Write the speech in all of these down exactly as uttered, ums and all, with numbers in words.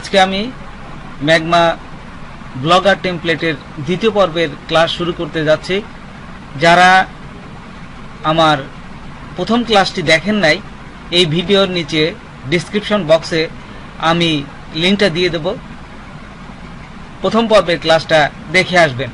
আজকে আমি magma blogger টেমপ্লেটের দ্বিতীয় পর্বের ক্লাস শুরু করতে যাচ্ছি। যারা আমার প্রথম ক্লাসটি দেখেন নাই, এই ভিডিওর নিচে ডেসক্রিপশন বক্সে আমি লিঙ্কটা দিয়ে দেব, প্রথম পর্বের ক্লাসটা দেখে আসবেন।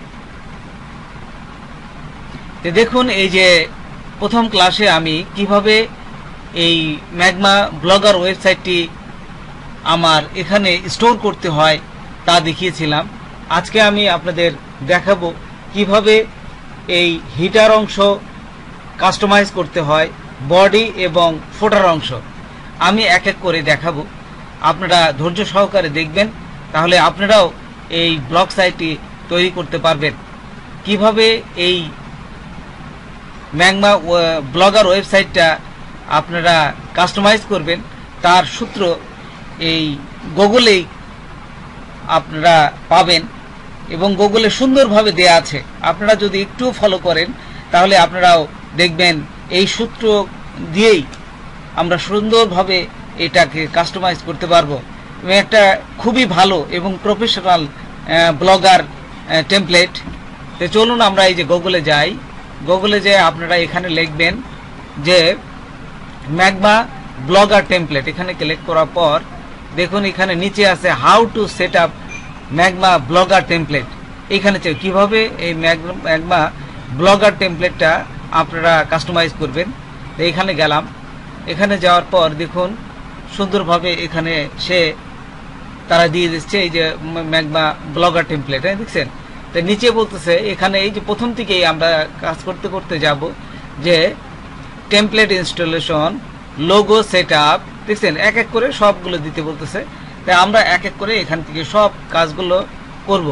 তো দেখুন, এই যে প্রথম ক্লাসে আমি কিভাবে এই ম্যাগমা ব্লগার ওয়েবসাইটটি আমার এখানে স্টোর করতে হয় তা দেখিয়েছিলাম। আজকে আমি আপনাদের দেখাবো কিভাবে এই হিটার অংশ কাস্টমাইজ করতে হয়, বডি এবং ফোটার অংশ আমি এক এক করে দেখাবো। আপনারা ধৈর্য সহকারে দেখবেন, তাহলে আপনারাও এই ব্লগ সাইটটি তৈরি করতে পারবেন। কিভাবে এই ম্যাগমা ব্লগার ওয়েবসাইটটা আপনারা কাস্টমাইজ করবেন তার সূত্র এই গুগলেই আপনারা পাবেন এবং গুগলে সুন্দরভাবে দেয়া আছে। আপনারা যদি একটু ফলো করেন তাহলে আপনারাও দেখবেন এই সূত্র দিয়েই আমরা সুন্দরভাবে এটাকে কাস্টমাইজ করতে পারবো। এবং একটা খুবই ভালো এবং প্রফেশনাল ব্লগার টেমপ্লেট। তো চলুন আমরা এই যে গুগলে যাই। গুগলে যে আপনারা এখানে লিখবেন যে ম্যাগমা ব্লগার টেমপ্লেট, এখানে ক্লিক করার পর দেখুন এখানে নিচে আছে how to set up Magma blogger template. এখানে কিভাবে এই ম্যাগমা ব্লগার টেমপ্লেটটা আপনারা কাস্টমাইজ করবেন। তো এখানে গেলাম, এখানে যাওয়ার পর দেখুন সুন্দরভাবে এখানে সে তারা দিয়ে দিচ্ছে এই যে ম্যাগমা ব্লগার টেমপ্লেট, হ্যাঁ দেখছেন। তো নিচে বলতেছে এখানে এই যে প্রথম থেকেই আমরা কাজ করতে করতে যাব যে template installation, logo set up, দেখছেন এক এক করে সবগুলো দিতে বলতেছে। তাই আমরা এক এক করে এখান থেকে সব কাজগুলো করব।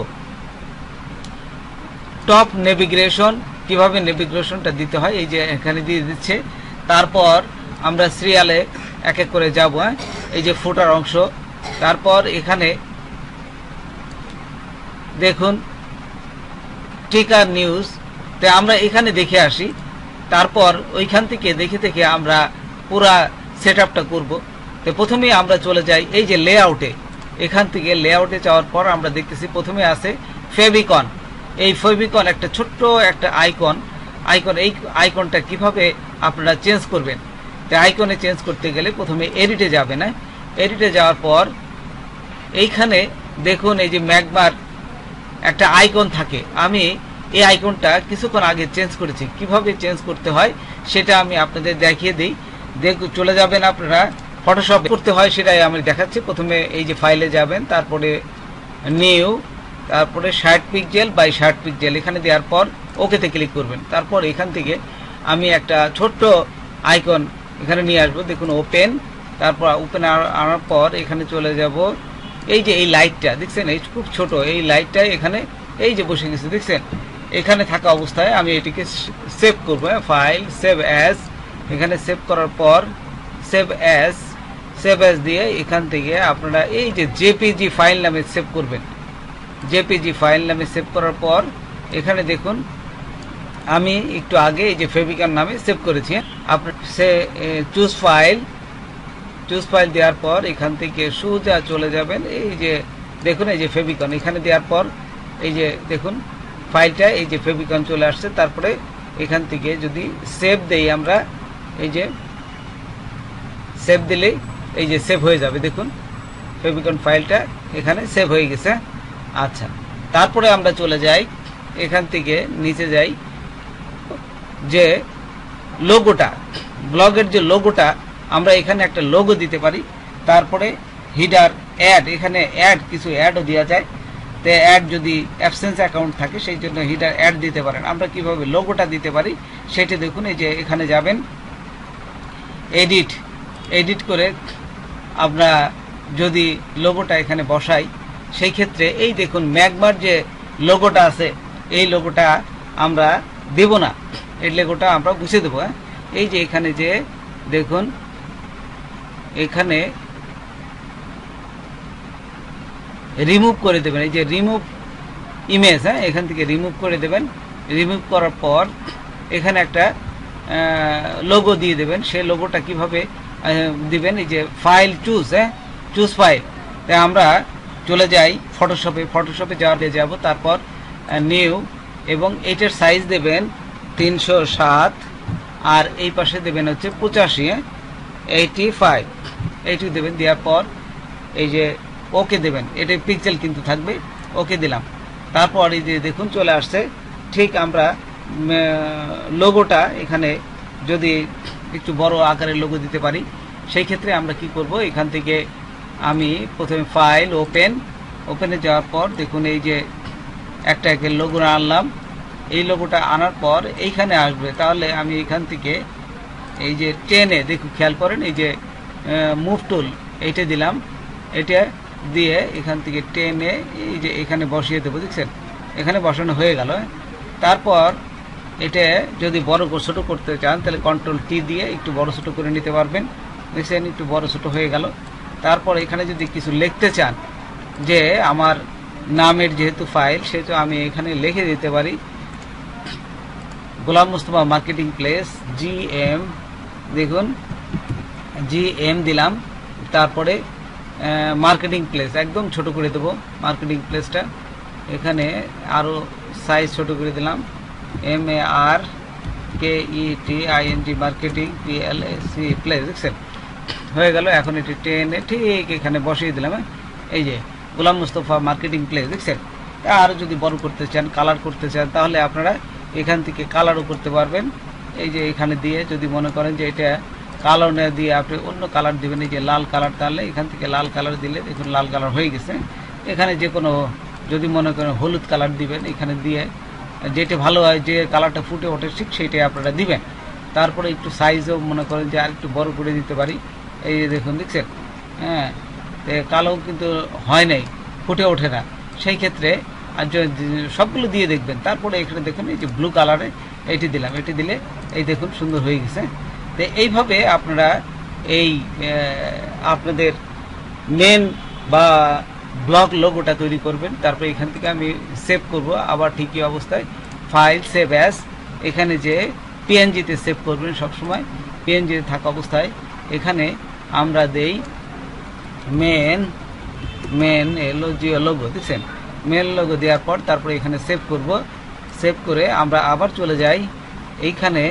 টপ নেভিগেশন, কিভাবে নেভিগেশনটা দিতে হয় এই যে এখানে দিয়ে দিচ্ছে। তারপর আমরা সিরিয়ালে এক এক করে যাব, হ্যাঁ এই যে ফুটার অংশ। তারপর এখানে দেখুন টিকার নিউজ, তো আমরা এখানে দেখে আসি। তারপর ওইখান থেকে দেখে দেখে আমরা পুরা সেট আপটা করবো। তো প্রথমে আমরা চলে যাই এই যে লেআউটে। এখান থেকে লেআউটে যাওয়ার পর আমরা দেখতেছি প্রথমে আছে ফেভিকন। এই ফেভিকন একটা ছোট্ট একটা আইকন আইকন এই আইকনটা কিভাবে আপনারা চেঞ্জ করবেন। তো আইকনে চেঞ্জ করতে গেলে প্রথমে এডিটে যাবেন। না এডিটে যাওয়ার পর এইখানে দেখুন এই যে ম্যাগমার একটা আইকন থাকে। আমি এই আইকনটা কিছুক্ষণ আগে চেঞ্জ করেছি, কিভাবে চেঞ্জ করতে হয় সেটা আমি আপনাদের দেখিয়ে দিই। দেখ চলে যাবেন আপনারা ফটোশপ করতে হয় সেটাই আমি দেখাচ্ছি। প্রথমে এই যে ফাইলে যাবেন, তারপরে নিউ, তারপরে ষাট পিক্সেল বাই ষাট পিক্সেল এখানে দেওয়ার পর ওকেতে ক্লিক করবেন। তারপর এখান থেকে আমি একটা ছোট্ট আইকন এখানে নিয়ে আসবো, দেখুন ওপেন। তারপর ওপেন আনার পর এখানে চলে যাব এই যে এই লাইটটা দেখছেন, এই খুব ছোট এই লাইটটা এখানে এই যে বসে গেছে দেখছেন। এখানে থাকা অবস্থায় আমি এটিকে সেভ করবো, ফাইল সেভ অ্যাজ, এখানে সেভ করার পর সেভ অ্যাজ সেভ অ্যাজ দিয়ে এখান থেকে আপনারা এই যে জেপিজি ফাইল নামে সেভ করবেন। জেপিজি ফাইল নামে সেভ করার পর এখানে দেখুন আমি একটু আগে এই যে ফেভিকন নামে সেভ করেছি। আপনার সে চুজ ফাইল চুজ ফাইল দেওয়ার পর এখান থেকে সোজা চলে যাবেন এই যে দেখুন এই যে ফেভিকন এখানে দেওয়ার পর এই যে দেখুন ফাইলটা এই যে ফেভিকন চলে আসছে। তারপরে এখান থেকে যদি সেভ দেই আমরা, এই যে সেভ দিলেই এই যে সেভ হয়ে যাবে। দেখুন ফেভিকন ফাইলটা এখানে সেভ হয়ে গেছে। আচ্ছা, তারপরে আমরা চলে যাই এখান থেকে নিচে যাই যে লোগোটা, ব্লগের যে লোগোটা আমরা এখানে একটা লোগো দিতে পারি। তারপরে হিডার অ্যাড, এখানে অ্যাড কিছু অ্যাডও দেওয়া যায়। তো অ্যাড যদি অ্যাবসেন্স অ্যাকাউন্ট থাকে সেই জন্য হিডার অ্যাড দিতে পারেন। আমরা কিভাবে লোগোটা দিতে পারি সেটা দেখুন। এই যে এখানে যাবেন এডিট, এডিট করে আমরা যদি লোগোটা এখানে বসাই সেই ক্ষেত্রে এই দেখুন ম্যাগমার যে লোগোটা আছে এই লোগোটা আমরা দেব না, এই লোগোটা আমরা মুছে দেবো। হ্যাঁ এই যে এখানে যে দেখুন এখানে রিমুভ করে দেবেন, এই যে রিমুভ ইমেজ, হ্যাঁ এখান থেকে রিমুভ করে দেবেন। রিমুভ করার পর এখানে একটা লোগো দিয়ে দেবেন। সেই লোগোটা কিভাবে দিবেন, এই যে ফাইল চুজ, হ্যাঁ চুজ ফাইল, তাই আমরা চলে যাই ফটোশপে। ফটোশপে যাওয়ার যাব, তারপর নিউ, এবং এইটার সাইজ দেবেন তিনশো সাত, আর এই পাশে দেবেন হচ্ছে পঁচাশি, এইটি ফাইভ, এইটু দেবেন। দেওয়ার পর এই যে ওকে দেবেন, এটা পিক্সেল কিন্তু থাকবে, ওকে দিলাম। তারপর এই যে দেখুন চলে আসছে। ঠিক আমরা লোগোটা এখানে যদি একটু বড় আকারের লোগো দিতে পারি, সেই ক্ষেত্রে আমরা কি করব, এখান থেকে আমি প্রথমে ফাইল ওপেন, ওপেনে যাওয়ার পর দেখুন এই যে একটা একের লোগো আনলাম। এই লোগোটা আনার পর এইখানে আসবে, তাহলে আমি এখান থেকে এই যে টেনে, দেখুন খেয়াল করেন এই যে মুভ টুল, এইটা দিলাম। এটা দিয়ে এখান থেকে টেনে এই যে এখানে বসিয়ে দেবো, দেখছেন এখানে বসানো হয়ে গেল। তারপর এটা যদি বড় ছোট করতে চান তাহলে কন্ট্রোল টি দিয়ে একটু বড় ছোট করে নিতে পারবেন, দেখছেন একটু বড় ছোট হয়ে গেল। তারপর এখানে যদি কিছু লিখতে চান, যে আমার নামের যেহেতু ফাইল, সেহেতু আমি এখানে লিখে দিতে পারি Golam Mustafa marketing place G M, দেখুন জি এম দিলাম। তারপরে মার্কেটিং প্লেস একদম ছোট করে দেবো, মার্কেটিং প্লেসটা এখানে আরও সাইজ ছোট করে দিলাম, M A R K E T I N G marketing P L A C place, দেখছেন হয়ে গেল। এখন এটি টেনে ঠিক এখানে বসিয়ে দিলাম, এই যে গোলাম মুস্তফা মার্কেটিং প্লেস, দেখছেন। আর যদি বড় করতে চান, কালার করতে চান, তাহলে আপনারা এখান থেকে কালারও করতে পারবেন। এই যে এখানে দিয়ে যদি মনে করেন যে এটা কালো না দিয়ে আপনি অন্য কালার দিবেন, এই যে লাল কালার, তাহলে এখান থেকে লাল কালার দিলে দেখুন লাল কালার হয়ে গেছে। এখানে যে কোনো যদি মনে করেন হলুদ কালার দিবেন, এখানে দিয়ে যেটা ভালো হয়, যে কালারটা ফুটে ওঠে ঠিক সেইটাই আপনারা দিবেন। তারপরে একটু সাইজও মনে করেন যে আর একটু বড় করে দিতে পারি, এই যে দেখুন দেখছেন, হ্যাঁ কালো কিন্তু হয় নাই, ফুটে ওঠে না, সেই ক্ষেত্রে আর সবগুলো দিয়ে দেখবেন। তারপরে এখানে দেখুন এই যে ব্লু কালারে এইটি দিলাম, এটি দিলে এই দেখুন সুন্দর হয়ে গেছে। তো এইভাবে আপনারা এই আপনাদের মেন বা ব্লগ লোগোটা তৈরি করবেন। তারপরে এখান থেকে আমি সেভ করব, আবার ঠিকই অবস্থায় ফাইল সেভ অ্যাজ, এখানে যে পিএনজিতে সেভ করবেন সবসময়, পিএনজিতে থাকা অবস্থায় এখানে আমরা দেই মেন মেন এলো জিও লোগো, দেখছেন মেন লোগো দেওয়ার পর তারপরে এখানে সেভ করব। সেভ করে আমরা আবার চলে যাই এইখানে,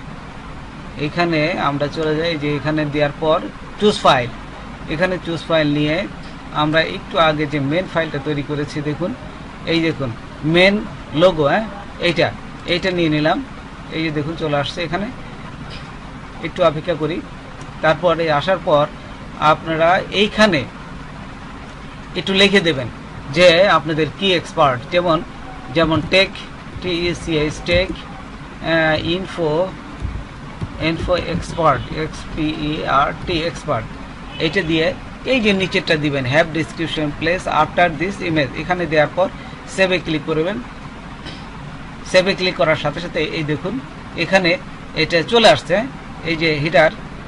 এখানে আমরা চলে যাই যে এখানে দেওয়ার পর চুজ ফাইল, এখানে চুজ ফাইল নিয়ে আমরা একটু আগে যে মেন ফাইলটা তৈরি করেছি, দেখুন এই দেখুন মেন লোগো, হ্যাঁ এইটা এইটা নিয়ে নিলাম। এই যে দেখুন চলে আসছে, এখানে একটু অপেক্ষা করি। তারপরে আসার পর আপনারা এইখানে একটু লিখে দেবেন যে আপনাদের কি এক্সপার্ট, যেমন যেমন tech, T E C H tech, info info expert, X P E R T expert, এইটা দিয়ে এই যে নিচেরটা দিবেন have description place after this image, এখানে দেওয়ার পর সেভে ক্লিক করবেন। সেভে ক্লিক করার সাথে সাথে এই দেখুন এখানে এটা চলে আসছে, এই যে হিটার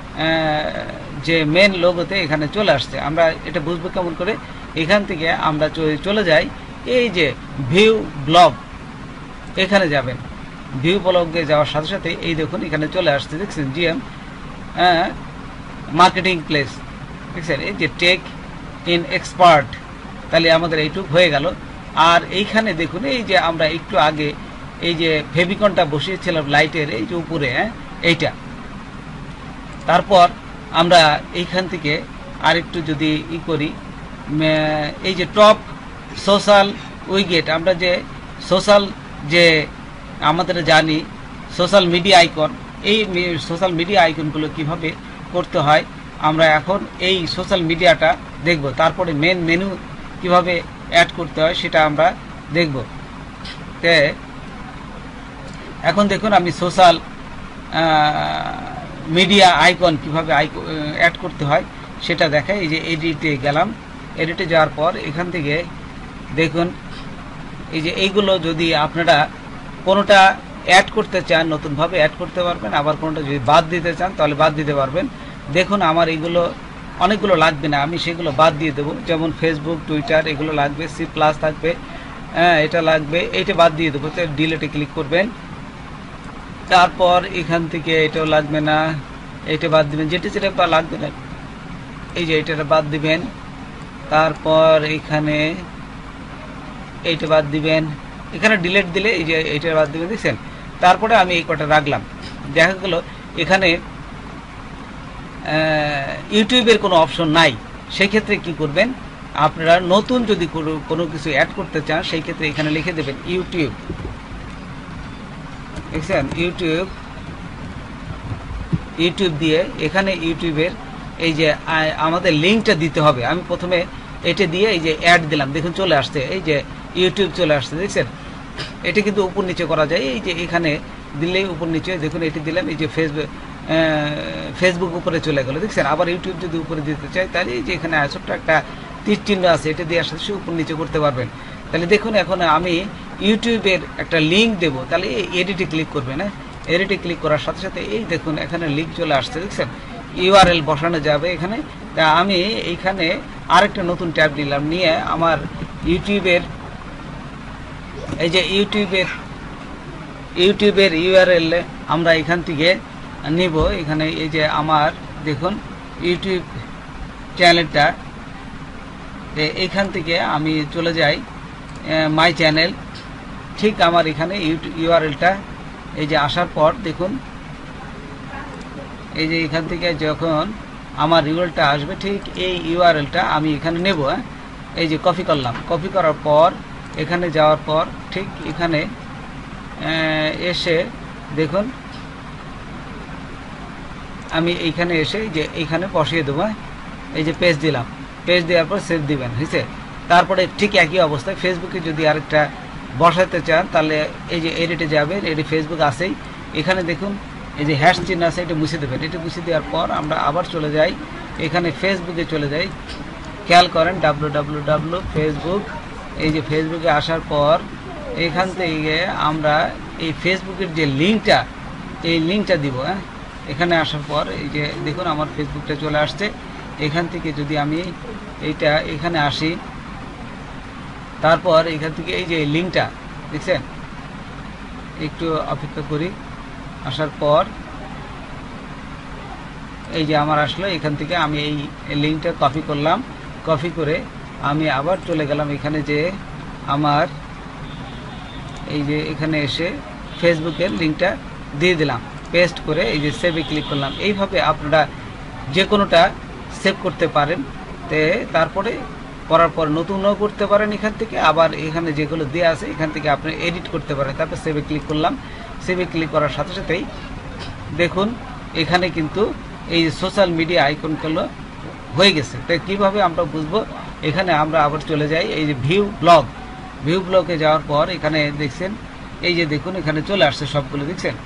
যে মেন লোগোতে এখানে চলে আসছে। আমরা এটা বুঝবো কেমন করে, এখান থেকে আমরা চলে যাই এই যে ভিউ ব্লগ, এখানে যাবেন। ভিউ ব্লগে যাওয়ার সাথে সাথে এই দেখুন এখানে চলে আসছে, দেখছেন জিএম মার্কেটিং প্লেস, দেখছেন এই যে টেক ইন এক্সপার্ট, তাহলে আমাদের এইটুক হয়ে গেল। আর এইখানে দেখুন এই যে আমরা একটু আগে এই যে ফেভিকনটা বসিয়েছিলাম লাইটের এই যে উপরে, হ্যাঁ এইটা, তারপর আমরা এইখান থেকে আরেকটু যদি ই করি, এই যে টপ সোশ্যাল উইগেট, আমরা যে সোশ্যাল যে আমাদের জানি সোশ্যাল মিডিয়া আইকন, এই সোশ্যাল মিডিয়া আইকনগুলো কিভাবে করতে হয় আমরা এখন এই সোশ্যাল মিডিয়াটা দেখব। তারপরে মেন মেনু কিভাবে অ্যাড করতে হয় সেটা আমরা দেখব। তে এখন দেখুন আমি সোশ্যাল মিডিয়া আইকন কিভাবে অ্যাড করতে হয় সেটা দেখাই। এই যে এডিটে গেলাম, এডিটে যাওয়ার পর এখান থেকে দেখুন এই যে এইগুলো যদি আপনারা কোনোটা অ্যাড করতে চান নতুনভাবে অ্যাড করতে পারবেন, আবার কোনোটা যদি বাদ দিতে চান তাহলে বাদ দিতে পারবেন। দেখুন আমার এইগুলো অনেকগুলো লাগবে না, আমি সেগুলো বাদ দিয়ে দেবো। যেমন ফেসবুক, টুইটার এগুলো লাগবে, সি প্লাস থাকবে, হ্যাঁ এটা লাগবে, এইটা বাদ দিয়ে দেবো। তো ডিলেটে ক্লিক করবেন, তারপর এখান থেকে এটাও লাগবে না, এইটা বাদ দিবেন, যেটা যেটা লাগবে না এই যে এটা বাদ দিবেন। তারপর এখানে এইটা বাদ দিবেন, এখানে ডিলিট দিলে এই যে এইটা বাদ দিবেন, দেখছেন। তারপরে আমি এই কটা রাখলাম, দেখা গেল এখানে ইউটিউবের কোনো অপশন নাই। সেই ক্ষেত্রে কি করবেন, আপনারা নতুন যদি কোনো কিছু অ্যাড করতে চান সেই ক্ষেত্রে এখানে লিখে দেবেন ইউটিউব, দেখছেন, ইউটিউব ইউটিউব দিয়ে এখানে ইউটিউবের এই যে আমাদের লিঙ্কটা দিতে হবে। আমি প্রথমে এটা দিয়ে এই যে অ্যাড দিলাম, দেখুন চলে আসছে, এই যে ইউটিউব চলে আসছে, দেখছেন। এটা কিন্তু উপর নিচে করা যায়, এই যে এখানে দিলেই উপর নিচে, দেখুন এটি দিলাম, এই যে ফেসবুক ফেসবুক উপরে চলে গেল, দেখছেন। আবার ইউটিউব যদি উপরে দিতে চাই তাহলে এই যে এখানে ছোট্ট একটা তীর চিহ্ন আছে, এটা দিয়ে আসলে উপর নিচে করতে পারবেন। তাহলে দেখুন এখন আমি ইউটিউবের একটা লিঙ্ক দেবো, তাহলে এই এডিটে ক্লিক করবেন। হ্যাঁ, এডিটে ক্লিক করার সাথে সাথে এই দেখুন এখানে লিঙ্ক চলে আসছে, দেখছেন। ইউআরএল বসানো যাবে এখানে। তা আমি এইখানে আরেকটা নতুন ট্যাব নিলাম, নিয়ে আমার ইউটিউবের এই যে ইউটিউবের ইউটিউবের ইউআরএল আমরা এখান থেকে নিব। এখানে এই যে আমার দেখুন ইউটিউব চ্যানেলটা, এইখান থেকে আমি চলে যাই মাই চ্যানেল, ঠিক আমার এখানে ইউআরএলটা এই যে আসার পর দেখুন এই যে এখান থেকে যখন আমার ইউআরএলটা আসবে, ঠিক এই ইউআরএলটা আমি এখানে নেব। হ্যাঁ, এই যে কপি করলাম, কপি করার পর এখানে যাওয়ার পর ঠিক এখানে এসে দেখুন আমি এইখানে এসে যে এইখানে বসিয়ে দেবো। এই যে পেজ দিলাম, পেজ দেওয়ার পর সেভ দিবেন, হয়েছে। তারপরে ঠিক একই অবস্থায় ফেসবুকে যদি আরেকটা বসাতে চান তাহলে এই যে এডিটে যাবেন, এটি ফেসবুক আছেই, এখানে দেখুন এই যে হ্যাশ চিহ্ন আছে, এটা মুছে দেবেন। এটা মুছে দেওয়ার পর আমরা আবার চলে যাই এখানে ফেসবুকে চলে যাই, খেয়াল করেন ডাব্লু ডাব্লু ডাব্লু ফেসবুক। এই যে ফেসবুকে আসার পর এখান থেকে আমরা এই ফেসবুকের যে লিঙ্কটা, এই লিঙ্কটা দিব। হ্যাঁ, এখানে আসার পর এই যে দেখুন আমার ফেসবুকটা চলে আসছে। এখান থেকে যদি আমি এইটা এখানে আসি, তারপর এখান থেকে এই যে লিঙ্কটা দেখছেন, একটু অপেক্ষা করি, আসার পর এই যে আমার আসলো, এখান থেকে আমি এই লিঙ্কটা কপি করলাম, কপি করে আমি আবার চলে গেলাম এখানে, যে আমার এই যে এখানে এসে ফেসবুকের লিঙ্কটা দিয়ে দিলাম, পেস্ট করে এই যে সেভে ক্লিক করলাম। এইভাবে আপনারা যে কোনোটা সেভ করতে পারেন। তে তারপরে করার পর নতুনও করতে পারেন এখান থেকে, আবার এখানে যেগুলো দেওয়া আছে এখান থেকে আপনি এডিট করতে পারেন। তারপর সেভে ক্লিক করলাম, সেভে ক্লিক করার সাথে সাথেই দেখুন এখানে কিন্তু এই সোশ্যাল মিডিয়া আইকনগুলো হয়ে গেছে। তাই কীভাবে আমরা বুঝবো, এখানে আমরা আবার চলে যাই এই যে ভিউ ব্লগ, ভিউ ব্লগে যাওয়ার পর এখানে দেখছেন এই যে দেখুন এখানে চলে আসছে সবগুলো, দেখছেন।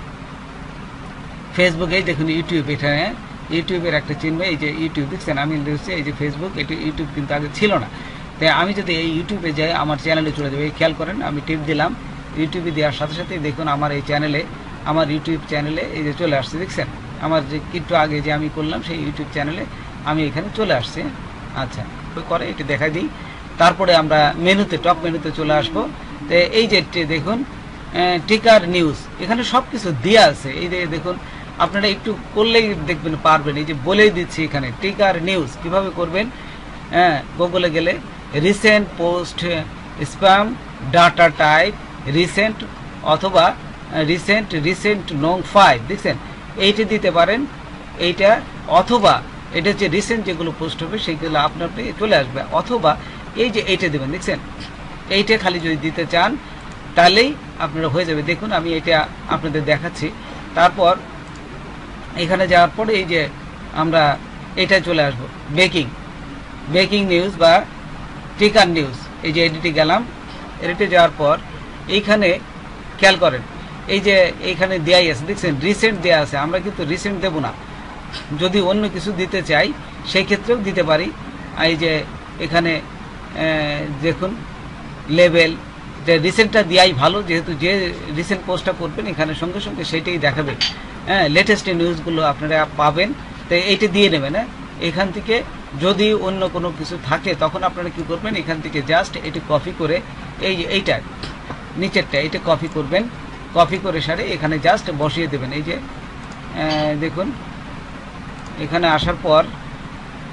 ফেসবুকেই দেখুন ইউটিউব, এখানে ইউটিউবের একটা চিহ্ন, এই যে ইউটিউব দেখছেন, আমি দেখছি এই যে ফেসবুক, এটি ইউটিউব কিন্তু আগে ছিল না। তাই আমি যদি এই ইউটিউবে যাই আমার চ্যানেলে চলে যাবে, খেয়াল করেন আমি টিপ দিলাম, ইউটিউবে দেওয়ার সাথে সাথে দেখুন আমার এই চ্যানেলে, আমার ইউটিউব চ্যানেলে এই যে চলে আসছে, দেখছেন। আমার যে একটু আগে যে আমি করলাম সেই ইউটিউব চ্যানেলে আমি এখানে চলে আসছি। আচ্ছা, করে এটি দেখা দিই। তারপরে আমরা মেনুতে, টপ মেনুতে চলে আসবো। তো এই যে দেখুন টিকার নিউজ, এখানে সব কিছু দেওয়া আছে। এই যে দেখুন আপনারা একটু করলেই দেখবেন পারবেন, এই যে বলেই দিচ্ছি এখানে টিকার নিউজ কিভাবে করবেন। হ্যাঁ, গুগলে গেলে recent post, spam, data type, recent অথবা রিসেন্ট রিসেন্ট নং ফাইভ, দেখছেন এইটা দিতে পারেন এইটা, অথবা এটা হচ্ছে রিসেন্ট যেগুলো পোস্ট হবে সেইগুলো আপনার আপনি চলে আসবে, অথবা এই যে এইটা দেবেন, দেখছেন এইটা খালি যদি দিতে চান তাহলেই আপনারা হয়ে যাবে। দেখুন আমি এটা আপনাদের দেখাচ্ছি। তারপর এখানে যাওয়ার পরে এই যে আমরা এটা চলে আসবো ব্রেকিং, ব্রেকিং নিউজ বা টিকার নিউজ, এই যে এডিটে গেলাম, এডিটে যাওয়ার পর এইখানে খেয়াল করেন এই যে এইখানে দেয়াই আছে, দেখছেন রিসেন্ট দেয়া আছে। আমরা কিন্তু রিসেন্ট দেব না, যদি অন্য কিছু দিতে চাই সেই ক্ষেত্রেও দিতে পারি। এই যে এখানে দেখুন লেবেল, যে রিসেন্টটা দেওয়াই ভালো, যেহেতু যে রিসেন্ট পোস্টটা করবেন এখানে সঙ্গে সঙ্গে সেইটাই দেখাবে। হ্যাঁ, লেটেস্ট নিউজগুলো আপনারা পাবেন, তো এইটা দিয়ে নেবেন। হ্যাঁ, এখান থেকে যদি অন্য কোনো কিছু থাকে তখন আপনারা কি করবেন, এখান থেকে জাস্ট এটি কপি করে এই যে এইটা নিচেরটা এটা কপি করবেন, কপি করে সারে এখানে জাস্ট বসিয়ে দেবেন। এই যে দেখুন এখানে আসার পর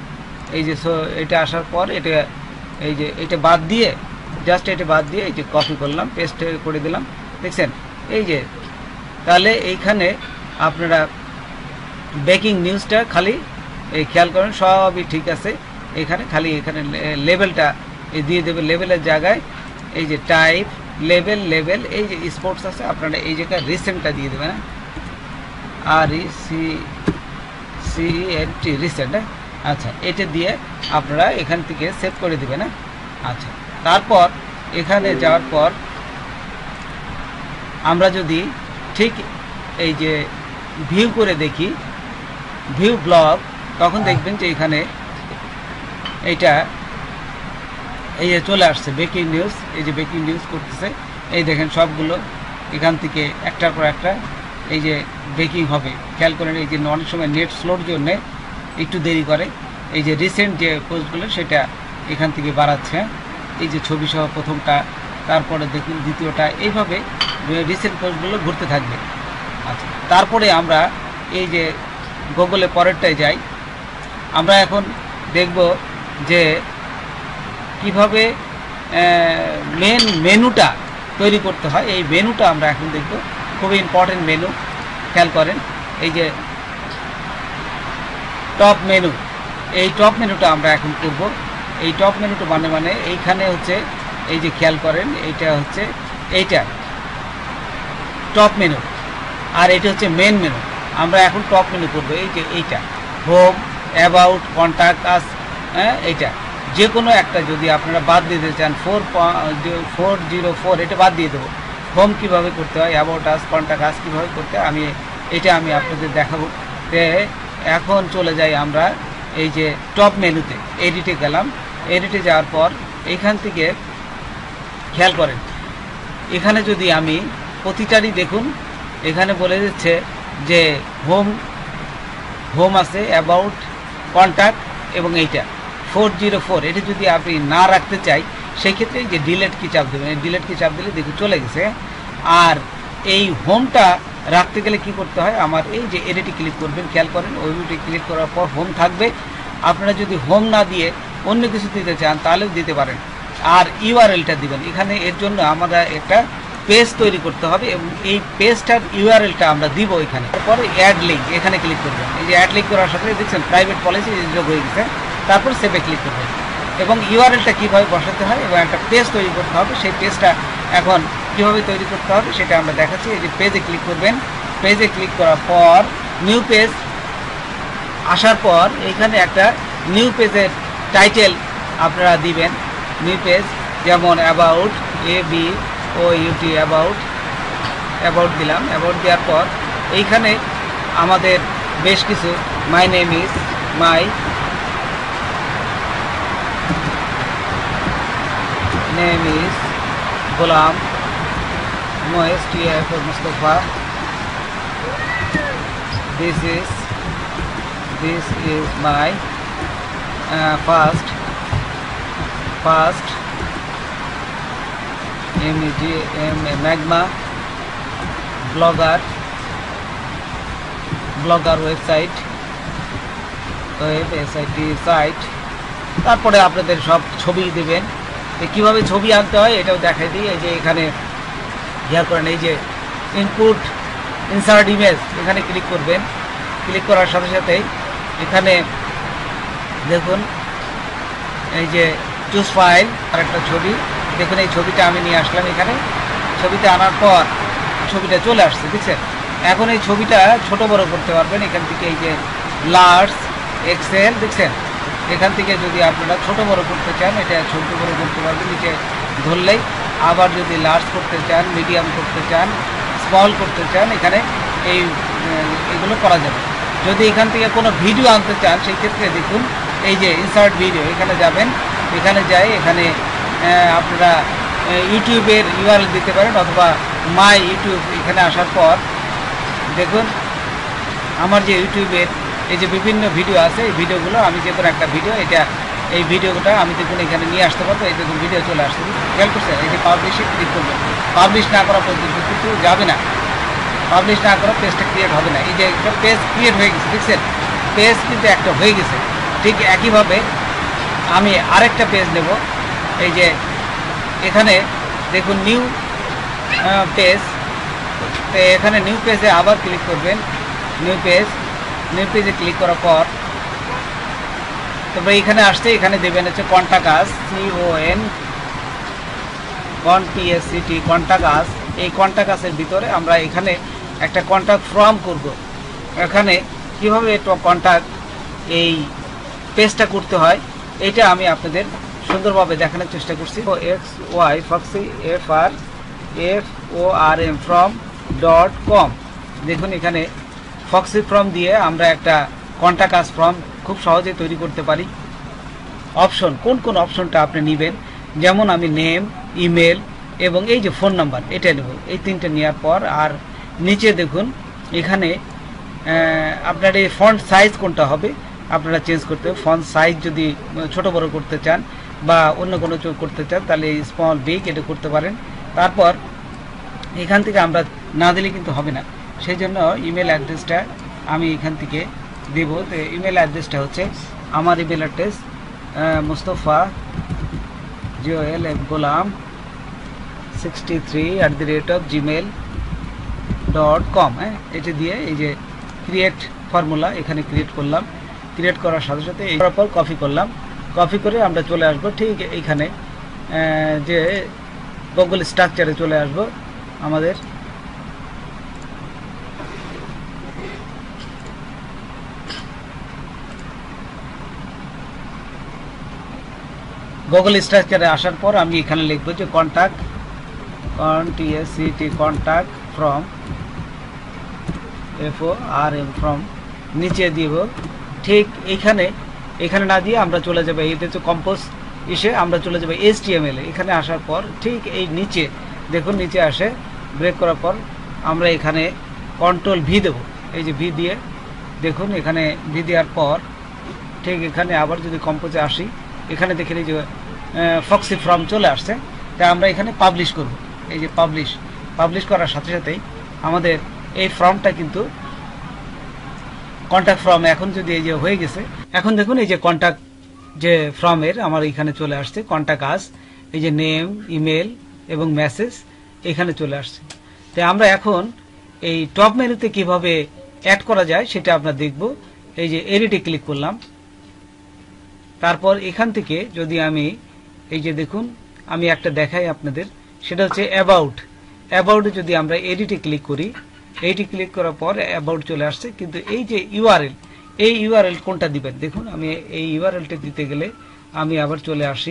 এই যে এটা আসার পর এটা এই যে এটা বাদ দিয়ে জাস্ট এটা বাদ দিয়ে এই যে কপি করলাম, পেস্ট করে দিলাম, দেখছেন এই যে। তাহলে এইখানে আপনারা ব্রেকিং নিউজটা খালি এই খেয়াল করেন সবই ঠিক আছে। এখানে খালি এখানে লেভেলটা এই দিয়ে দেবে, লেভেলের জায়গায় এই যে টাইপ লেভেল লেভেল এই যে স্পোর্টস আছে আপনারা এই জায়গায় রিসেন্টটা দিয়ে দেবেন, R E C C N T recent. আচ্ছা, এটা দিয়ে আপনারা এখান থেকে সেভ করে দেবেন। আচ্ছা, তারপর এখানে যাওয়ার পর আমরা যদি ঠিক এই যে ভিউ করে দেখি ভিউ ব্লগ, তখন দেখবেন যে এখানে এইটা এই যে চলে আসছে ব্রেকিং নিউজ। এই যে ব্রেকিং নিউজ করতেছে, এই দেখেন সবগুলো এখান থেকে একটার পর একটা এই যে ব্রেকিং হবে। খেয়াল করেন এই যে অনেক সময় নেট স্লোর জন্যে একটু দেরি করে। এই যে রিসেন্ট যে পোস্টগুলো সেটা এখান থেকে বাড়াচ্ছে, এই যে ছবি সহ প্রথমটা, তারপরে দেখুন দ্বিতীয়টা, এইভাবে রিসেন্ট পোস্টগুলো ঘুরতে থাকবে। আচ্ছা, তারপরে আমরা এই যে গুগলে পরেরটায় যাই। আমরা এখন দেখব যে কিভাবে মেন মেনুটা তৈরি করতে হয়। এই মেনুটা আমরা এখন দেখব, খুবই ইম্পর্টেন্ট মেনু। খেয়াল করেন এই যে টপ মেনু, এই টপ মেনুটা আমরা এখন করব। এই টপ মেনুটা মানে মানে এইখানে হচ্ছে এই যে খেয়াল করেন এইটা হচ্ছে এইটা টপ মেনু, আর এটা হচ্ছে মেন মেনু। আমরা এখন টপ মেনু করব। এই যে এইটা হোম, অ্যাবাউট, কন্ট্যাক্ট আস, হ্যাঁ এইটা যে কোনো একটা যদি আপনারা বাদ দিতে চান ফোর ফোর জিরো ফোর এটা বাদ দিয়ে দেবো। হোম কীভাবে করতে হয়, অ্যাবাউট আস, কন্ট্যাক্ট আস কীভাবে করতে হয় আমি এটা আমি আপনাদের দেখাবো। তে এখন চলে যাই আমরা এই যে টপ মেনুতে, এডিটে গেলাম। এডিটে যাওয়ার পর এইখান থেকে খেয়াল করেন এখানে যদি আমি প্রতিটারই দেখুন এখানে বলে দিচ্ছে যে হোম হোম আছে, অ্যাবাউট, কন্ট্যাক্ট এবং এইটা ফোর জিরো ফোর এটা যদি আপনি না রাখতে চাই সেই ক্ষেত্রে যে ডিলেট কি চাপ দেবেন, এই ডিলেট কি চাপ দিলে দেখুন চলে গেছে। আর এই হোমটা রাখতে গেলে কি করতে হয়, আমার এই যে এডিটে ক্লিক করবেন, খেয়াল করেন ওইটি ক্লিক করার পর হোম থাকবে। আপনারা যদি হোম না দিয়ে অন্য কিছু দিতে চান তাহলেও দিতে পারেন। আর ইউআরএলটা দিবেন এখানে। এর জন্য আমরা একটা পেজ তৈরি করতে হবে এবং এই পেজটার ইউআরএলটা আমরা দিব এখানে। তারপরে অ্যাড লিঙ্ক এখানে ক্লিক করবেন। এই যে অ্যাড লিঙ্ক করার সাথে দেখছেন প্রাইভেট পলিসি যোগ হয়ে গেছে। তারপর সেভে ক্লিক করবেন এবং ইউআরএলটা কীভাবে বসাতে হয় এবং একটা পেজ তৈরি করতে হবে। সেই পেজটা এখন কীভাবে তৈরি করতে হবে সেটা আমরা দেখাচ্ছি। এই যে পেজে ক্লিক করবেন, পেজে ক্লিক করার পর নিউ পেজ আসার পর এইখানে একটা নিউ পেজের টাইটেল আপনারা দিবেন। নিউ পেজ যেমন about, A B O U T about, about দিলাম। অ্যাবাউট দেওয়ার পর এইখানে আমাদের বেশ কিছু my name is my name is Golam Moyes, T F Mustafa, this is this is my first first M G M Magma blogger blogger website, web S I T site. তারপরে আপনাদের সব ছবি দেবেন। কীভাবে ছবি আনতে হয় এটাও দেখাই দিই। এই যে এখানে খেয়াল করেন এই যে ইনপুট ইনসার্ট ইমেজ এখানে ক্লিক করবেন। ক্লিক করার সাথে সাথেই এখানে দেখুন এই যে চুজ ফাইল আর একটা ছবি, দেখুন এই ছবিটা আমি নিয়ে আসলাম এখানে। ছবিটা আনার পর ছবিটা চলে আসছে, দেখছেন। এখন এই ছবিটা ছোট বড় করতে পারবেন এখান থেকে। এই যে লার্জ এক্সেল, দেখছেন এখান থেকে যদি আপনারা ছোট বড় করতে চান এটা ছোট বড় করতে পারবেন নিচে ধরলেই। আবার যদি লার্জ করতে চান, মিডিয়াম করতে চান, স্মল করতে চান এখানে এই এগুলো করা যাবে। যদি এখান থেকে কোনো ভিডিও আনতে চান সেই ক্ষেত্রে দেখুন এই যে ইনসার্ট ভিডিও এখানে যাবেন। এখানে যাই এখানে আপনারা ইউটিউবের ইউআরএল দিতে পারেন অথবা মাই ইউটিউব। এখানে আসার পর দেখুন আমার যে ইউটিউবের এই যে বিভিন্ন ভিডিও আছে এই ভিডিওগুলো আমি যে কোনো একটা ভিডিও এটা এই ভিডিওটা আমি দেখুন এখানে নিয়ে আসতে পারবো। এই দেখুন ভিডিও চলে আসছে, খেয়াল করছেন। এই যে পাবলিশে ক্লিক করবেন, পাবলিশ না করা পর্যন্ত কিন্তু যাবে না, পাবলিশ না করা পেজটা ক্রিয়েট হবে না। এই যে একটা পেজ ক্রিয়েট হয়ে গেছে, দেখছেন পেজ কিন্তু একটা হয়ে গেছে। ঠিক একইভাবে আমি আরেকটা পেজ নেব। এই যে এখানে দেখুন নিউ পেজ, তো এখানে নিউ পেজে আবার ক্লিক করবেন। নিউ পেজ, নিউ পেজে ক্লিক করার পর তবে এখানে আসতে এখানে দেবেন হচ্ছে contact us, C O N con T S C T, contact us. এই কন্টাক্ট আসের ভিতরে আমরা এখানে একটা কন্টাক্ট ফর্ম করব। এখানে কীভাবে কন্টাক্ট এই পেজটা করতে হয় এটা আমি আপনাদের সুন্দরভাবে দেখানোর চেষ্টা করছি। O X Y foxy F R F O R M from dot com. দেখুন এখানে ফক্সি ফর্ম দিয়ে আমরা একটা কন্টাক্ট আস ফর্ম খুব সহজে তৈরি করতে পারি। অপশন, কোন কোন অপশনটা আপনি নেবেন, যেমন আমি নেম, ইমেল এবং এই যে ফোন নাম্বার, এটা নেব। এই তিনটে নেওয়ার পর আর নিচে দেখুন এখানে আপনার এই ফন্ট সাইজ কোনটা হবে আপনারা চেঞ্জ করতে হবে। ফন্ট সাইজ যদি ছোট বড় করতে চান বা অন্য কোনো করতে চান তাহলে স্মল বিগ এটা করতে পারেন। তারপর এখান থেকে আমরা না দিলে কিন্তু হবে না, সেই জন্য ইমেল অ্যাড্রেসটা আমি এখান থেকে দেব। তো ইমেল অ্যাড্রেসটা হচ্ছে আমার email address Mustafa Jewel F Golam sixty three at the rate of gmail dot com. হ্যাঁ, এটি দিয়ে এই যে ক্রিয়েট ফর্মুলা এখানে ক্রিয়েট করলাম। ক্রিয়েট করার সাথে সাথে এই পর কপি করলাম। কপি করে আমরা চলে আসব ঠিক এইখানে যে গুগল স্ট্রাকচারে চলে আসব। আমাদের গুগল স্ট্রাকচারে আসার পর আমি এখানে লিখব যে contact con T S C T contact from F O R M from, নিচে দিব ঠিক এইখানে। এখানে না দিয়ে আমরা চলে যাবো এই হচ্ছে কম্পোজ এসে আমরা চলে যাবো এইচ টি এম এল। এখানে আসার পর ঠিক এই নিচে দেখুন, নিচে আসে ব্রেক করার পর আমরা এখানে কন্ট্রোল ভি দেব। এই যে ভি দিয়ে দেখুন এখানে ভি দেওয়ার পর ঠিক এখানে আবার যদি কম্পোজে আসি এখানে দেখেন এই যে ফক্সি ফর্ম চলে আসছে। তাই আমরা এখানে পাবলিশ করব। এই যে পাবলিশ, পাবলিশ করার সাথে সাথেই আমাদের এই ফর্মটা কিন্তু কন্ট্যাক্ট ফর্ম এখন যদি এই যে হয়ে গেছে। এখন দেখুন এই যে কন্ট্যাক্ট যে ফর্মের আমার এখানে চলে আসছে কন্ট্যাক্ট আস, এই যে নেম, ইমেল এবং মেসেজ এখানে চলে আসছে। তাই আমরা এখন এই টপ মেনুতে কিভাবে অ্যাড করা যায় সেটা আমরা দেখব। এই যে এডিটে ক্লিক করলাম, তারপর এখান থেকে যদি আমি এই যে দেখুন আমি একটা দেখাই আপনাদের, সেটা হচ্ছে অ্যাবাউট। অ্যাবাউটে যদি আমরা এডিটে ক্লিক করি, এইটি ক্লিক করার পর অ্যাবাউট চলে আসছে। কিন্তু এই যে ইউআরএল, এই ইউআরএল কোনটা দিবেন দেখুন, আমি এই ইউআরএলটা দিতে গেলে আমি আবার চলে আসি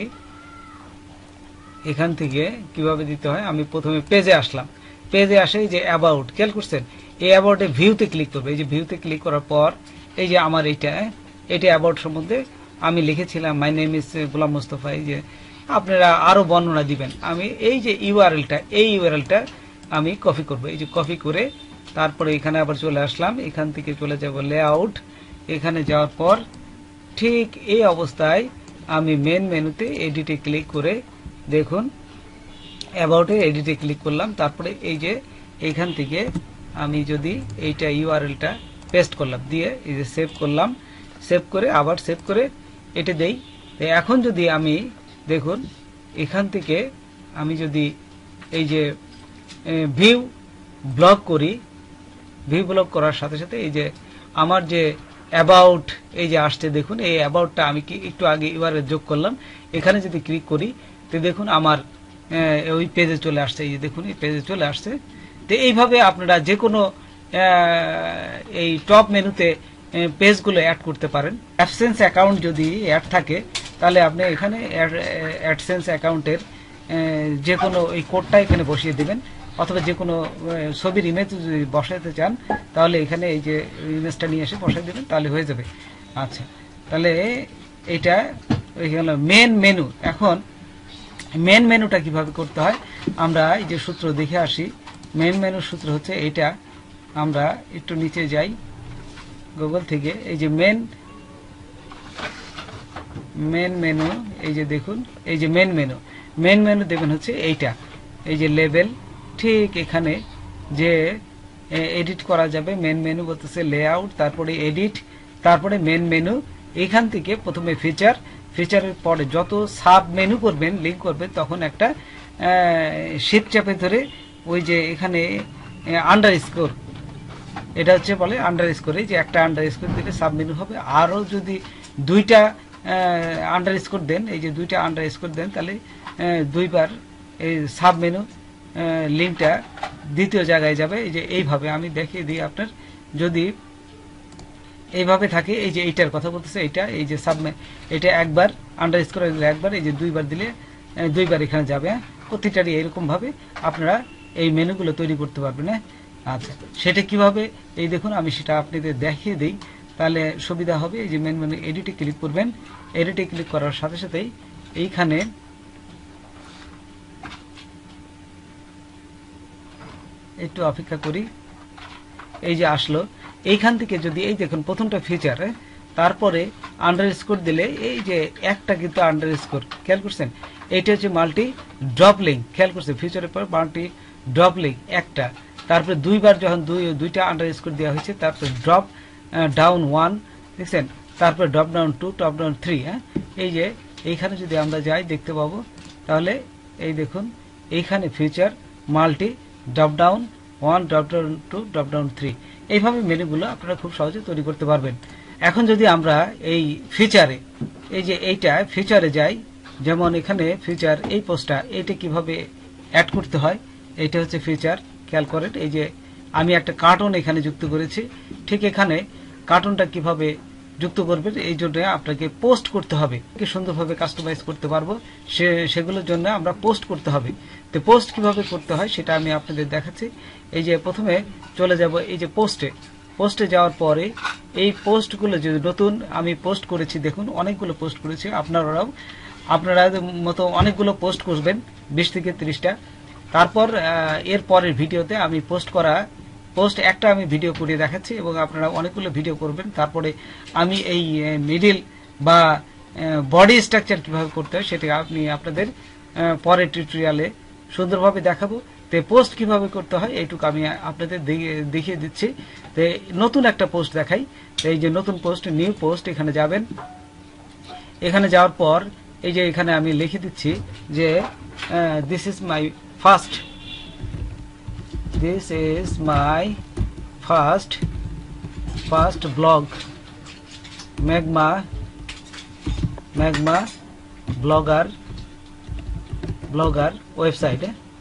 এখান থেকে কিভাবে দিতে হয়। আমি প্রথমে পেজে আসলাম, পেজে আসে এই যে অ্যাবাউট, খেয়াল করছেন এই অ্যাবাউটে ভিউতে ক্লিক করবে। এই যে ভিউতে ক্লিক করার পর এই যে আমার এইটা এটা অ্যাবাউট সম্বন্ধে আমি লিখেছিলাম my name is Golam Mustafa. এই যে আপনারা আরো বর্ণনা দিবেন। আমি এই যে ইউআরএলটা, এই ইউআরএলটা আমি কপি করব। এই যে কপি করে তারপরে এখানে আবার চলে আসলাম, এখান থেকে চলে যাব লেআউট। এখানে যাওয়ার পর ঠিক এই অবস্থায় আমি মেন মেনুতে এডিটে ক্লিক করে দেখুন অ্যাবাউটে এডিটে ক্লিক করলাম। তারপরে এই যে এইখান থেকে আমি যদি এইটা ইউআরএলটা পেস্ট করলাম, দিয়ে এই যে সেভ করলাম, সেভ করে আবার সেভ করে এটা দেই। এখন যদি আমি দেখুন এখান থেকে আমি যদি এই যে ভিউ ব্লক করি, ভিউ ব্লক করার সাথে সাথে এই যে আমার যে অ্যাবাউট এই যে আসছে দেখুন, এই অ্যাবাউটটা আমি কি একটু আগে ইউআরএল যোগ করলাম, এখানে যদি ক্লিক করি তো দেখুন আমার ওই পেজে চলে আসছে। এই যে দেখুন এই পেজে চলে আসছে। তো এইভাবে আপনারা যে কোনো এই টপ মেনুতে পেজগুলো অ্যাড করতে পারেন। অ্যাডসেন্স অ্যাকাউন্ট যদি অ্যাড থাকে তাহলে আপনি এখানে অ্যাডসেন্স অ্যাকাউন্টের যে কোনো এই কোডটা এখানে বসিয়ে দিবেন, অথবা যে কোনো ছবির ইমেজ যদি বসাতে চান তাহলে এখানে এই যে ইমেজটা নিয়ে এসে বসাই দেবেন, তাহলে হয়ে যাবে। আচ্ছা, তাহলে এটা হলো মেন মেনু। এখন মেন মেনুটা কিভাবে করতে হয় আমরা এই যে সূত্র দেখে আসি। মেন মেনুর সূত্র হচ্ছে এইটা, আমরা একটু নিচে যাই গুগল থেকে, এই যে মেন মেন মেনু এই যে দেখুন এই যে মেন মেনু, মেন মেনু দেখবেন হচ্ছে এইটা, এই যে লেবেল, ঠিক এখানে যে এডিট করা যাবে। মেন মেনু বলতেছে লেআউট, তারপরে এডিট, তারপরে মেন মেনু এখান থেকে প্রথমে ফিচার, ফিচারের পরে যত সাব মেনু করবেন, লিঙ্ক করবেন, তখন একটা শিফট চাপে ধরে ওই যে এখানে আন্ডার স্কোর, এটা হচ্ছে বলে আন্ডার স্কোরে, যে একটা আন্ডার স্কোর দিলে সাব মেনু হবে। আরও যদি দুইটা আন্ডার স্কোর দেন, এই যে দুইটা আন্ডার স্কোর দেন, তাহলে দুইবার এই সাব মেনু লিঙ্কটা দ্বিতীয় জায়গায় যাবে। এই যে এইভাবে আমি দেখিয়ে দিই আপনার, যদি এইভাবে থাকে, এই যে এইটার কথা বলতেছে, এইটা এই যে সাব, এটা একবার আন্ডার স্কোর দিলে একবার, এই যে দুইবার দিলে দুইবার এখানে যাবে। প্রতিটারই এরকমভাবে আপনারা এই মেনুগুলো তৈরি করতে পারবেন। হ্যাঁ, আচ্ছা, সেটা কিভাবে এই দেখুন, আমি সেটা আপনাদের দেখিয়ে দিই, তাহলে সুবিধা হবে। এই যে মেন মেনু এডিটে ক্লিক করবেন, এডিটে ক্লিক করার সাথে সাথেই এইখানে একটু অপেক্ষা করি, এই যে আসলো। এইখান থেকে যদি এই দেখুন প্রথমটা ফিচার, তারপরে আন্ডার স্কোর দিলে এই যে একটা কিন্তু আন্ডার স্কোর, খেয়াল করছেন, এইটা হচ্ছে মাল্টি ড্রপ লিঙ্ক, খেয়াল করছেন, ফিচারের পর মাল্টি ড্রপ লিঙ্ক একটা, তারপরে দুইবার যখন দুই দুইটা আন্ডার স্কোর দেওয়া হয়েছে, তারপরে ড্রপ ডাউন ওয়ান, দেখছেন, তারপরে drop down two, drop down three. হ্যাঁ, এই যে এইখানে যদি আমরা যাই দেখতে পাবো, তাহলে এই দেখুন এইখানে feature multi drop down one, drop down two, drop down three, এইভাবে মেনুগুলো আপনারা খুব সহজে তৈরি করতে পারবেন। এখন যদি আমরা এই ফিচারে, এই যে এইটা ফিচারে যাই, যেমন এখানে ফিচার এই পোস্টটা, এইটা কিভাবে অ্যাড করতে হয়, এইটা হচ্ছে ফিচার, খেয়াল করেন। এই যে আমি একটা কার্টুন এখানে যুক্ত করেছি, ঠিক এখানে কার্টুনটা কিভাবে যুক্ত করবেন, এই জন্য আপনাকে পোস্ট করতে হবে, কি সুন্দরভাবে কাস্টমাইজ করতে পারবো, সে সেগুলোর জন্য আমরা পোস্ট করতে হবে। তো পোস্ট কিভাবে করতে হয় সেটা আমি আপনাদের দেখাচ্ছি। এই যে প্রথমে চলে যাব এই যে পোস্টে, পোস্টে যাওয়ার পরে এই পোস্টগুলো যে নতুন আমি পোস্ট করেছি, দেখুন অনেকগুলো পোস্ট করেছি, আপনারাও আপনারা মতো অনেকগুলো পোস্ট করবেন, বিশ থেকে ত্রিশটা। তারপর এর পরের ভিডিওতে আমি পোস্ট করা পোস্ট একটা আমি ভিডিও করে দেখাচ্ছি, এবং আপনারা অনেকগুলো ভিডিও করবেন। তারপরে আমি এই মিডিল বা বডি স্ট্রাকচার কিভাবে করতে হয় সেটা আপনি আপনাদের পরের টিউটোরিয়ালে সুন্দরভাবে দেখাবো। তো পোস্ট কিভাবে করতে হয় এইটুকু আমি আপনাদের দেখিয়ে দিচ্ছি। তো নতুন একটা পোস্ট দেখাই, এই যে নতুন পোস্ট, নিউ পোস্ট, এখানে যাবেন। এখানে যাওয়ার পর এই যে এখানে আমি লিখে দিচ্ছি যে this is my first This is my first first blog, Magma Magma blogger blogger website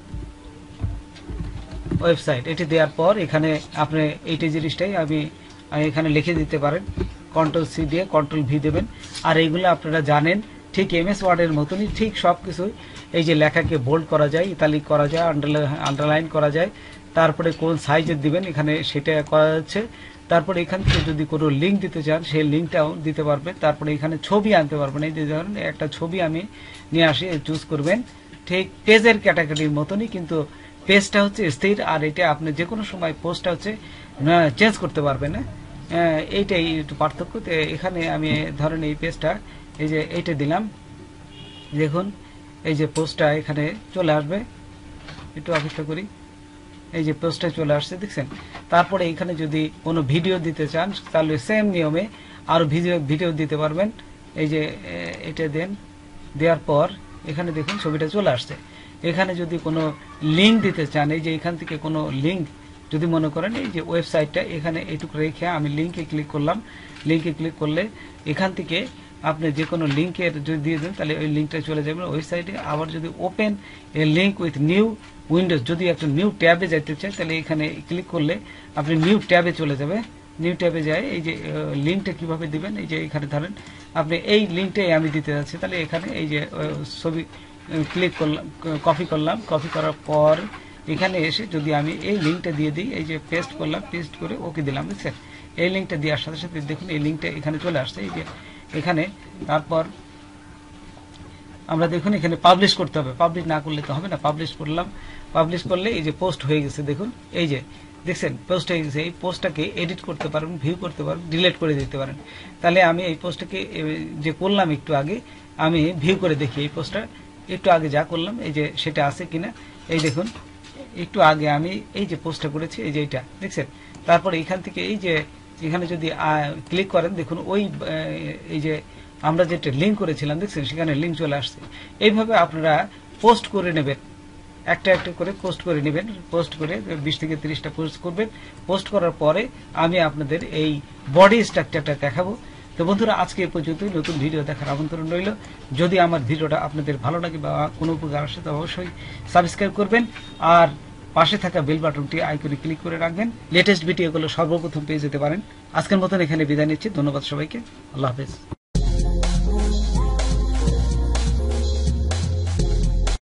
website এটি দেওয়ার পর এখানে আপনি এইটা জিনিসটাই আমি এখানে লিখে দিতে পারেন, কন্ট্রোল সি দিয়ে কন্ট্রোল ভি দেবেন। আর এইগুলো আপনারা জানেন ঠিক এমএস ওয়ার্ডের মতনই, ঠিক সব কিছুই এই যে লেখাকে বোল্ড করা যায়, ইতালিক করা যায়, আন্ডারলাইন করা যায়, তারপরে কোন সাইজের দিবেন এখানে সেটা করা যাচ্ছে। তারপরে এখান থেকে যদি কোনো লিঙ্ক দিতে চান সেই লিঙ্কটাও দিতে পারবেন। তারপরে এখানে ছবি আনতে পারবেন, এই যে ধরেন একটা ছবি আমি নিয়ে আসি, চুজ করবেন, ঠিক পেজের ক্যাটাগরির মতনই, কিন্তু পেজটা হচ্ছে স্থির, আর এটা আপনি যে কোনো সময় পোস্টটা হচ্ছে চেঞ্জ করতে পারবেন। হ্যাঁ, এইটাই একটু পার্থক্য। এখানে আমি ধরেন এই পেজটা, এই যে এইটা দিলাম, দেখুন এই যে পোস্টটা এখানে চলে আসবে, একটু অপেক্ষা করি, এই যে পোস্টটা চলে আসছে, দেখছেন। তারপরে এখানে যদি কোনো ভিডিও দিতে চান তাহলে সেম নিয়মে আরো ভিডিও ভিডিও দিতে পারবেন। এই যে এটা দেন, দেওয়ার পর এখানে দেখুন ছবিটা চলে আসছে। এখানে যদি কোনো লিঙ্ক দিতে চান, এই যে এখান থেকে কোনো লিঙ্ক যদি মনে করেন, এই যে ওয়েবসাইটটা এখানে এইটুকু রেখে আমি লিঙ্কে ক্লিক করলাম, লিঙ্কে ক্লিক করলে এখান থেকে আপনি যে কোনো লিঙ্কের যদি দিয়ে দেন তাহলে ওই লিঙ্কটা চলে যাবে ওয়েবসাইটে। আবার যদি open a link with new windows, যদি একটা নিউ ট্যাবে যাইতে চাই তাহলে এখানে ক্লিক করলে আপনি নিউ ট্যাবে চলে যাবে। নিউ ট্যাবে যায় এই যে লিঙ্কটা কিভাবে দিবেন, এই যে এখানে ধরেন আপনি এই লিঙ্কটাই আমি দিতে যাচ্ছি, তাহলে এখানে এই যে ছবি ক্লিক করলাম, কপি করলাম, কপি করার পর এখানে এসে যদি আমি এই লিঙ্কটা দিয়ে দিই, এই যে পেস্ট করলাম, পেস্ট করে ওকে দিলাম, বুঝছেন। এই লিঙ্কটা দেওয়ার সাথে সাথে দেখুন এই লিঙ্কটা এখানে চলে আসছে, এই যে এখানে। তারপর আমরা দেখুন এখানে পাবলিশ করতে হবে, পাবলিশ না করলে তো হবে না, পাবলিশ করলাম, পাবলিশ করলে এই যে পোস্ট হয়ে গেছে, দেখুন এই যে দেখছেন পোস্ট হয়ে গেছে। এই পোস্টটাকে এডিট করতে পারবেন, ভিউ করতে পারবেন, ডিলিট করে দিতে পারেন। তাহলে আমি এই পোস্টটাকে যে করলাম একটু আগে, আমি ভিউ করে দেখি এই পোস্টটা একটু আগে যা করলাম এই যে সেটা আছে কিনা। এই দেখুন একটু আগে আমি এই যে পোস্টটা করেছি, এই যে এটা দেখছেন। তারপরে এখান থেকে এই যে এখানে যদি ক্লিক করেন দেখুন ওই এই যে আমরা যেটা লিঙ্ক করেছিলাম দেখছেন সেখানে লিঙ্ক চলে আসছে। এইভাবে আপনারা পোস্ট করে নেবেন, একটা একটা করে পোস্ট করে নেবেন, পোস্ট করে বিশ থেকে ত্রিশটা পোস্ট করবেন। পোস্ট করার পরে আমি আপনাদের এই বডি স্ট্রাকচারটা দেখাবো। তো বন্ধুরা আজকে এ পর্যন্তই, নতুন ভিডিও দেখার আমন্ত্রণ রইল। যদি আমার ভিডিওটা আপনাদের ভালো লাগে বা কোনো উপকার আসে তো অবশ্যই সাবস্ক্রাইব করবেন, আর পাশে থাকা বেল বাটনটি আইকনে ক্লিক করে রাখবেন। লেটেস্ট ভিডিওগুলো সর্বপ্রথম পেয়ে যেতে পারেন। আজকের মতন এখানে বিদায় নিচ্ছি। ধন্যবাদ সবাইকে। আল্লাহ হাফেজ।